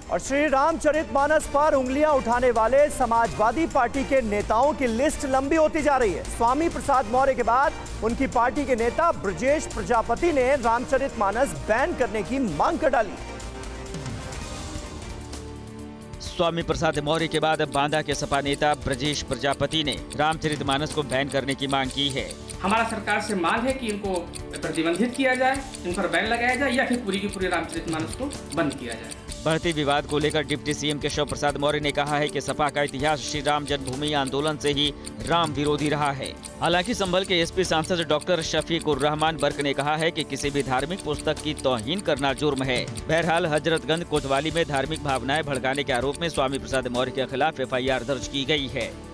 और श्री रामचरितमानस पर उंगलियां उठाने वाले समाजवादी पार्टी के नेताओं की लिस्ट लंबी होती जा रही है। स्वामी प्रसाद मौर्य के बाद उनकी पार्टी के नेता ब्रजेश प्रजापति ने रामचरितमानस बैन करने की मांग कर डाली। स्वामी प्रसाद मौर्य के बाद बांदा के सपा नेता ब्रजेश प्रजापति ने रामचरितमानस को बैन करने की मांग की है। हमारा सरकार से मांग है कि इनको प्रतिबंधित किया जाए, इन पर बैन लगाया जाए या फिर पूरी की पूरी रामचरितमानस को बंद किया जाए। बढ़ते विवाद को लेकर डिप्टी सीएम केशव प्रसाद मौर्य ने कहा है कि सपा का इतिहास श्री राम जन्मभूमि आंदोलन से ही राम विरोधी रहा है। हालांकि संभल के एसपी सांसद डॉक्टर शफीकुर रहमान बर्क ने कहा है कि किसी भी धार्मिक पुस्तक की तौहीन करना जुर्म है। बहरहाल हजरतगंज कोतवाली में धार्मिक भावनाएं भड़काने के आरोप में स्वामी प्रसाद मौर्य के खिलाफ FIR दर्ज की गई है।